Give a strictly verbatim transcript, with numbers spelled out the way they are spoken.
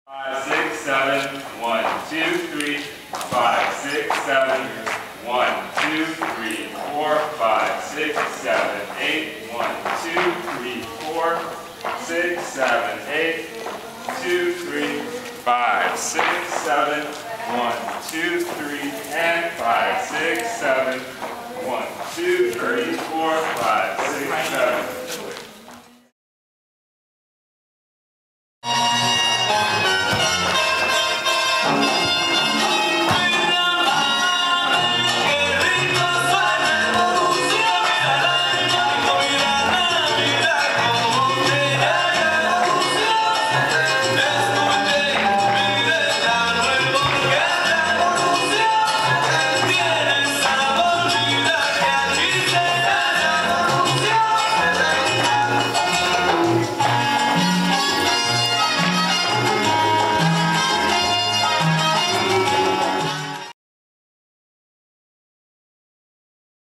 Five, six, seven, one, two, three, five, six, seven, one, two, three, four, five, six, seven, eight, one, two, three, four, six, seven, eight, two, three, five, six, seven, one, two, three, and five, six, seven, one, two, three, four, five, six, seven.